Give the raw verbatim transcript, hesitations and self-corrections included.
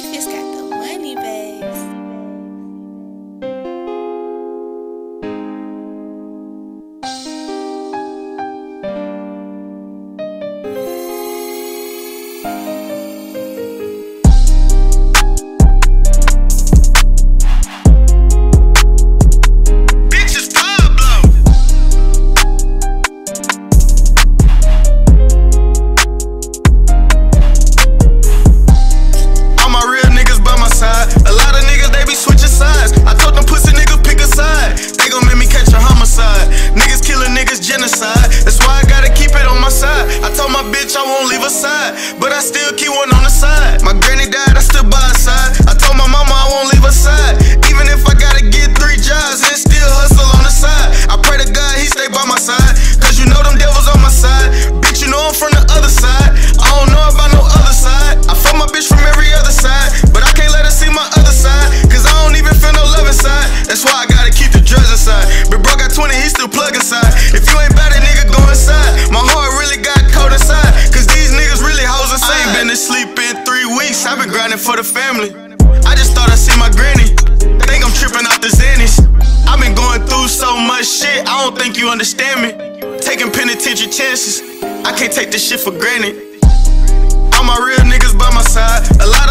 Breakfast got the money bags. Bitch, I won't leave her side, but I still keep one on the side. My granny died, I stood by her side. I told my mama I won't leave her side, even if I gotta get three jobs and still hustle on the side. I pray to God he stay by my side, cause you know them devils on my side. Bitch, you know I'm from the other side. I don't know about no other side. I fuck my bitch from every other side, but I can't let her see my other side, cause I don't even feel no love inside. That's why I gotta keep the drugs inside. But bro got twenty, he still plug inside. If you ain't bad, a nigga go inside. My heart really got cold inside, cause these niggas really hoes inside. I ain't been asleep in three weeks, I've been grinding for the family. I just thought I see my granny, think I'm tripping off the Xannies. I've been going through so much shit, I don't think you understand me. Taking penitentiary chances, I can't take this shit for granted. All my real niggas by my side, a lot